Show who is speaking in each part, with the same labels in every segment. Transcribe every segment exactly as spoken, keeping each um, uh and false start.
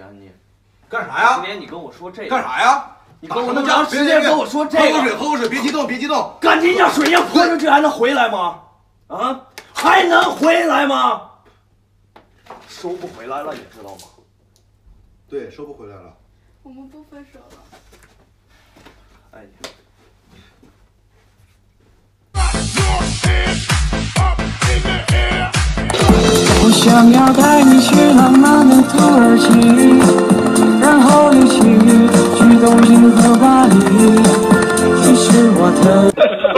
Speaker 1: 安妮。
Speaker 2: 干啥呀？
Speaker 1: 今天你跟我说这个。
Speaker 2: 干啥呀？
Speaker 1: 你跟我那么长时间跟我说这个。
Speaker 2: 喝口水，喝口水，别激动，别激动。
Speaker 1: 干这点水呀，泼出去还能回来吗？啊，还能回来吗？收不回来了，你知道吗？
Speaker 2: 对，收不回来了。
Speaker 3: 我们不分手了。
Speaker 1: 爱你。
Speaker 4: 我想要带你去浪漫的土耳其，然后一起去东京和巴黎。其实我的。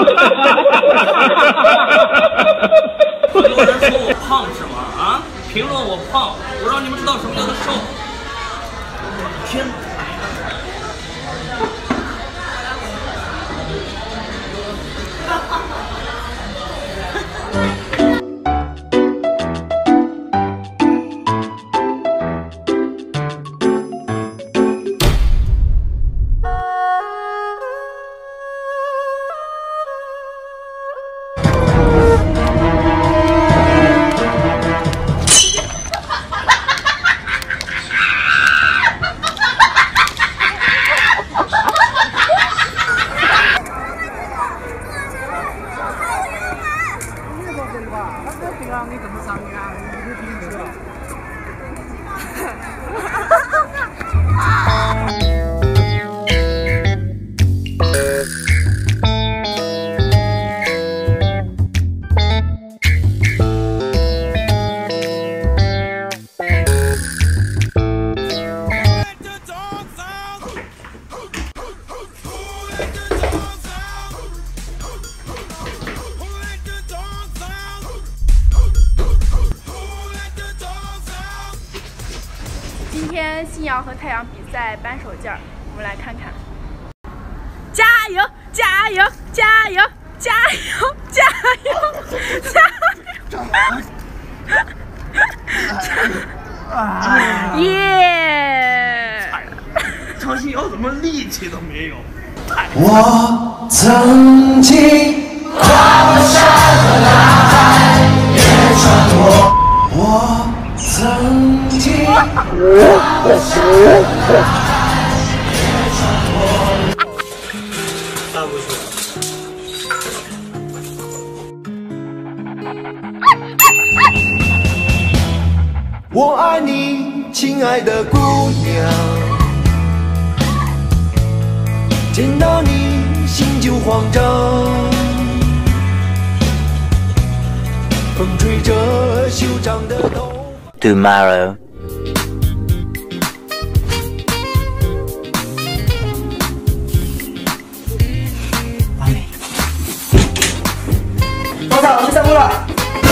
Speaker 1: 很多人说我胖是吗？啊，评论我胖，我让你们知道什么叫做瘦。天。
Speaker 3: 今天信阳和太阳比赛扳手劲儿，我们来看看。加油！加油！加油！加油！加油！加油！耶！
Speaker 1: 张信尧怎么力气都没有？
Speaker 4: 我曾经跨过山和大海，也穿过。我曾经跨过山和大海，也穿过。
Speaker 1: 下不去。
Speaker 4: 我爱你，亲爱的姑娘，见到你心就慌张。风吹着修长的头发。Tomorrow。
Speaker 5: 班长，我去散步了。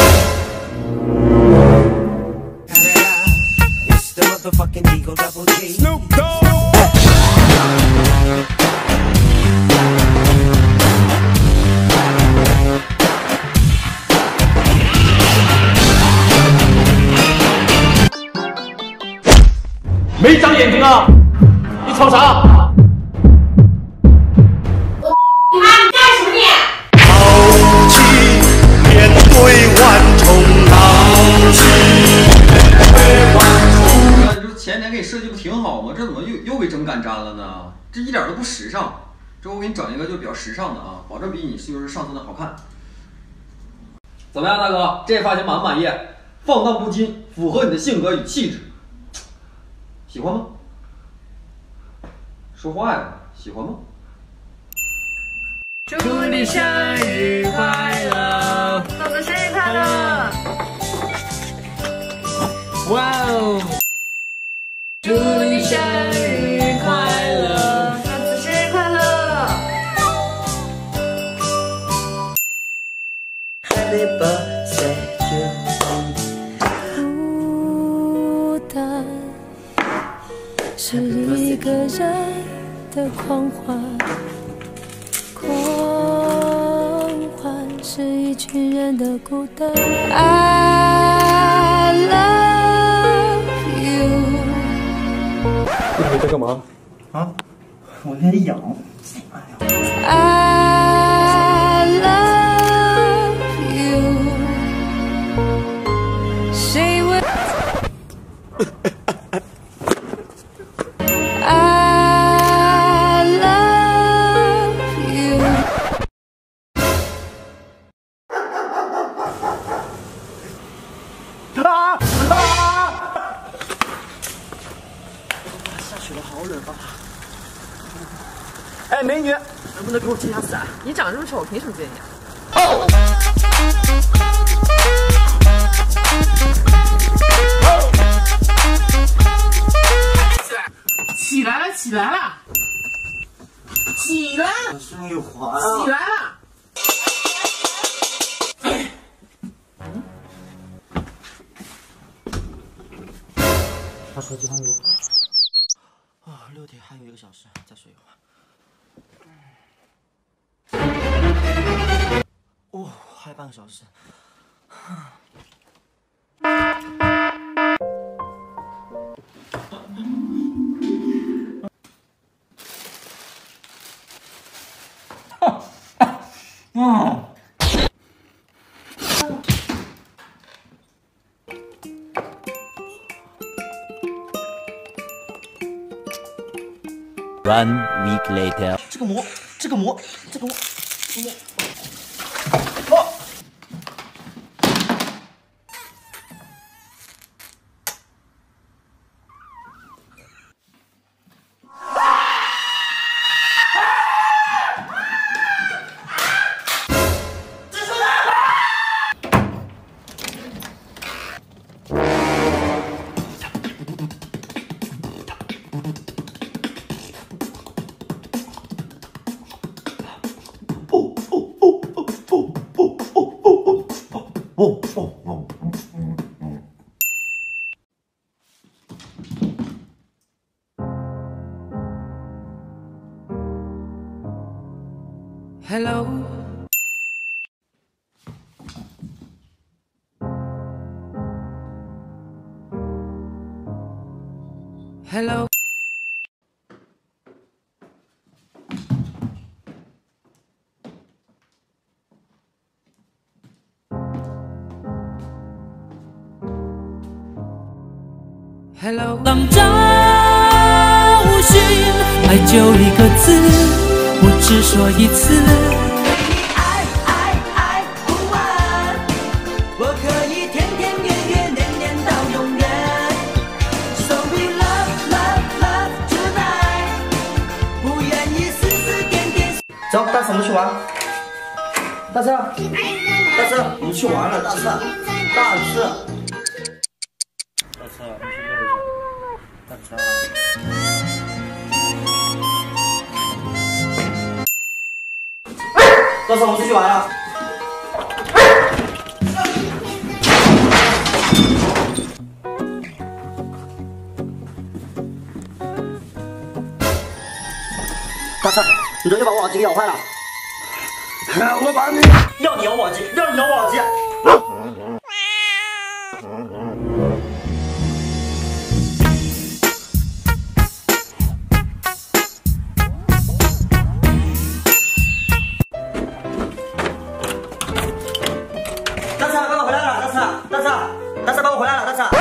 Speaker 1: 没长眼睛啊！你瞅啥？
Speaker 3: 我妈，你干什么你？
Speaker 6: 豪气面对万重浪迹，面对万重。
Speaker 7: 这前年给你设计不挺好吗？这怎么又又给整赶粘了呢？这一点都不时尚。这我给你整一个就比较时尚的啊，保证比你就是上身的好看。怎么样，大哥？这发型满不满意？放荡不羁，符合你的性格与气质。 喜欢吗？说话呀！喜欢吗？
Speaker 4: 祝你生日快乐！
Speaker 3: 嫂子生日快乐！
Speaker 4: 哇哦！祝你生日快乐！
Speaker 3: 嫂子生日快乐
Speaker 4: ！Happy birthday to you。孤单。 是一个人的狂欢，狂欢是一群人的孤单。I love you。
Speaker 2: 你在干嘛？
Speaker 5: 啊，我有点痒。哎呀。
Speaker 4: I love you。谁问？
Speaker 5: 哎，美女，能不能给我借下伞？
Speaker 8: 你长这么丑，我凭什么借你啊？
Speaker 5: 哦。
Speaker 8: 起来了，起来了，起来！
Speaker 5: 声音滑啊！
Speaker 8: 起来了！
Speaker 5: 把手机还给我。啊，六点还有一个小时，再睡一会儿。哦，还有半个小时。嗯。
Speaker 9: One week later，
Speaker 5: 这个膜，这个膜，这个膜，这个膜。哦。哦哦哦！
Speaker 10: Hello. Hello. Hello， 当找寻爱就一个字，我只说一次。爱爱爱不完，我可以天天月月年年到永远。So we love love love tonight， 不愿意丝丝点点。
Speaker 5: 走，大次我们去玩。大次，大次，我们去玩了，大次，大次。 大次，你去溜一下。大次。大次，我们出去玩呀。大次，你昨天把我耳机给咬坏了。我把你要你咬我耳机，要你咬我耳机。 大次，爸爸回来了！大次，大次，大次，爸爸回来了！大次。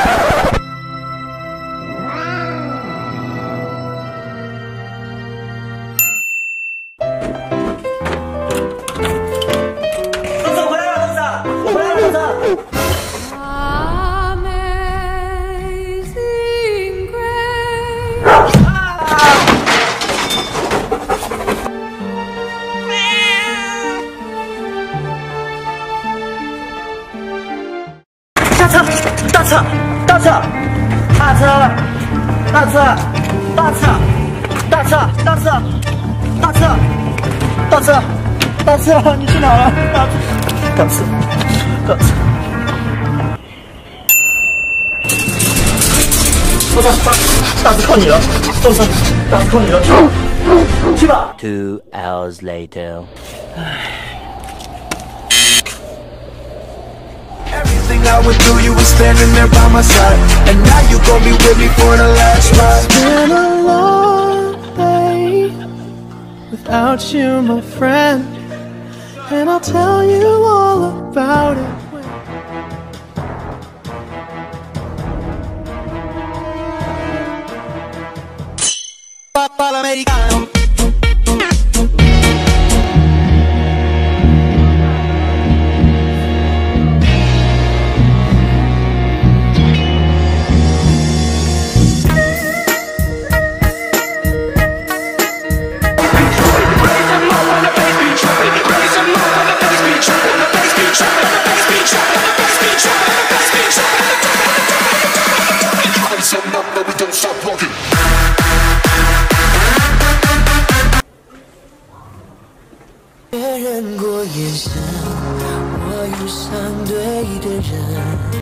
Speaker 5: 大次，我回来了！大次，我回来了！大次。 大次，大次，大次，大次，大次，大次，大次，大次，大次，大次，大次，你去哪了？大次，大次，大次，大次，大次靠你了，大次，大次靠你了，去，去吧。
Speaker 9: Two hours later.
Speaker 6: Everything I went through, you were standing there by my side, and now you gon' be with me for the last ride.
Speaker 11: It's been a long day without you, my friend, and I'll tell you all about it. Papa l'americano.
Speaker 12: 人过眼神，我遇上对的人。